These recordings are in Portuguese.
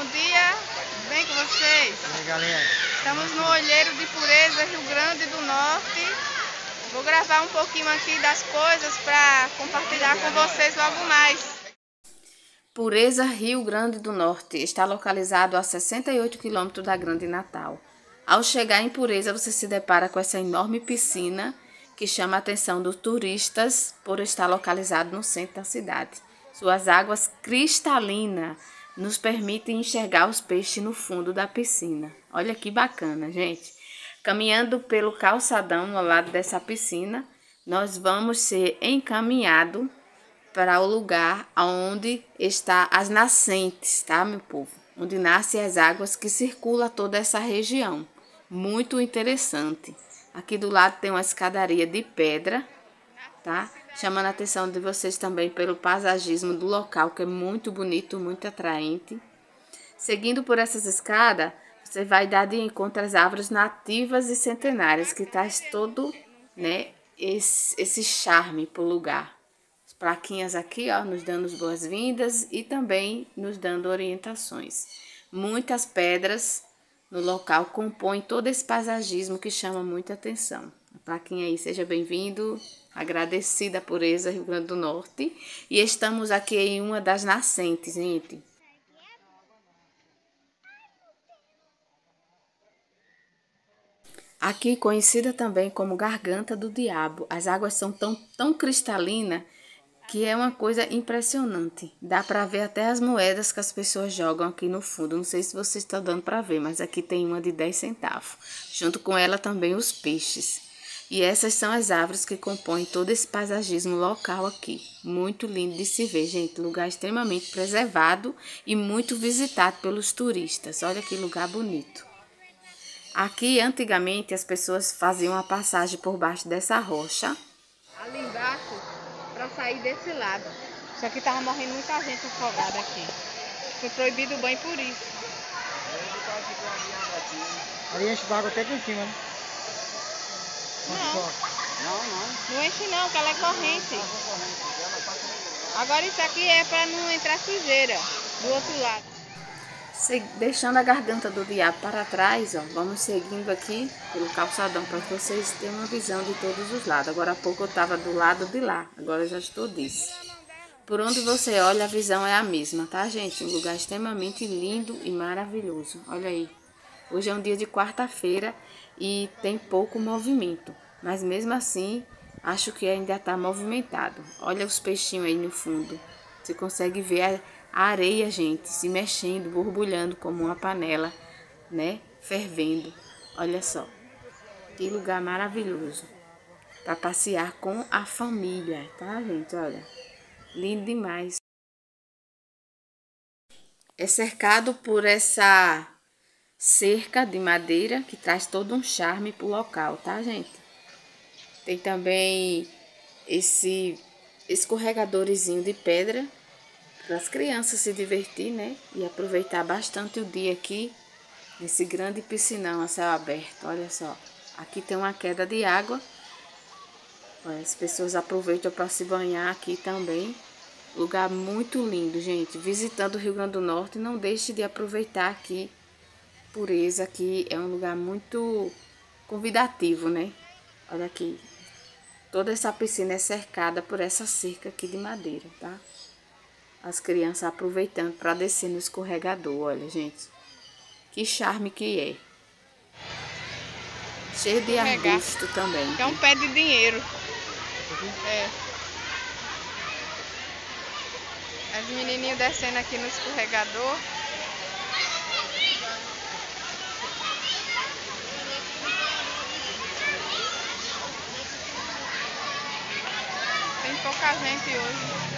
dia, bem com vocês? E aí, galera? Estamos no Olheiro de Pureza, Rio Grande do Norte. Vou gravar um pouquinho aqui das coisas para compartilhar com vocês logo mais. Pureza, Rio Grande do Norte, está localizado a 68 quilômetros da Grande Natal. Ao chegar em Pureza, você se depara com essa enorme piscina que chama a atenção dos turistas por estar localizado no centro da cidade. Suas águas cristalinas nos permitem enxergar os peixes no fundo da piscina. Olha que bacana, gente. Caminhando pelo calçadão ao lado dessa piscina, nós vamos ser encaminhados para o lugar onde está as nascentes, tá, meu povo? Onde nascem as águas que circulam toda essa região. Muito interessante. Aqui do lado tem uma escadaria de pedra, tá? Chamando a atenção de vocês também pelo paisagismo do local, que é muito bonito, muito atraente. Seguindo por essas escadas, você vai dar de encontro às árvores nativas e centenárias, que traz todo, né, esse charme para o lugar. As plaquinhas aqui, ó, nos dando as boas-vindas e também nos dando orientações. Muitas pedras no local compõem todo esse paisagismo que chama muita atenção. A plaquinha aí, seja bem-vindo, agradecida Pureza, Rio Grande do Norte. E estamos aqui em uma das nascentes, gente. Aqui conhecida também como Garganta do Diabo. As águas são tão cristalinas que é uma coisa impressionante. Dá para ver até as moedas que as pessoas jogam aqui no fundo. Não sei se vocês estão dando para ver, mas aqui tem uma de 10 centavos. Junto com ela também os peixes. E essas são as árvores que compõem todo esse paisagismo local aqui. Muito lindo de se ver, gente. Lugar extremamente preservado e muito visitado pelos turistas. Olha que lugar bonito. Aqui, antigamente, as pessoas faziam a passagem por baixo dessa rocha. Ali embaixo, para sair desse lado. Só que tava morrendo muita gente afogada aqui. Foi proibido o banho por isso. Ali enche d'água até aqui em cima, né? Não enche não, que ela é corrente. Agora isso aqui é para não entrar sujeira do outro lado. Deixando a Garganta do Diabo para trás, ó, vamos seguindo aqui pelo calçadão para que vocês tenham uma visão de todos os lados. Agora há pouco eu estava do lado de lá, agora eu já estou desse. Por onde você olha, a visão é a mesma, tá, gente? Um lugar extremamente lindo e maravilhoso. Olha aí. Hoje é um dia de quarta-feira e tem pouco movimento, mas mesmo assim, acho que ainda está movimentado. Olha os peixinhos aí no fundo. Você consegue ver a areia, gente, se mexendo, borbulhando como uma panela, né? Fervendo. Olha só. Que lugar maravilhoso. Para passear com a família, tá, gente? Olha. Lindo demais. É cercado por essa cerca de madeira que traz todo um charme pro local, tá, gente? Tem também esse escorregadorzinho de pedra para as crianças se divertir, né? E aproveitar bastante o dia aqui nesse grande piscinão a céu aberto. Olha só, aqui tem uma queda de água. As pessoas aproveitam para se banhar aqui também. Lugar muito lindo, gente. Visitando o Rio Grande do Norte, não deixe de aproveitar aqui. Pureza, aqui é um lugar muito convidativo, né? Olha aqui. Toda essa piscina é cercada por essa cerca aqui de madeira, tá? As crianças aproveitando para descer no escorregador, olha, gente. Que charme que é. Cheio de arbusto também. É um pé de dinheiro. É. As menininhas descendo aqui no escorregador. Tem pouca gente hoje.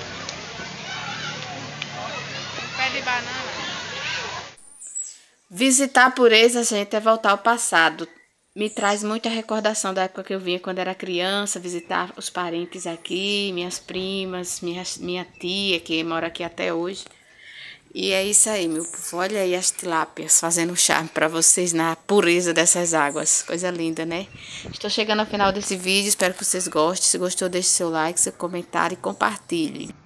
Pé de banana. Visitar a Pureza, gente, é voltar ao passado. Me traz muita recordação da época que eu vinha quando era criança, visitar os parentes aqui, minhas primas, minha tia, que mora aqui até hoje. E é isso aí, meu povo. Olha aí as tilápias fazendo charme para vocês na pureza dessas águas. Coisa linda, né? Estou chegando ao final desse vídeo, espero que vocês gostem. Se gostou, deixe seu like, seu comentário e compartilhe.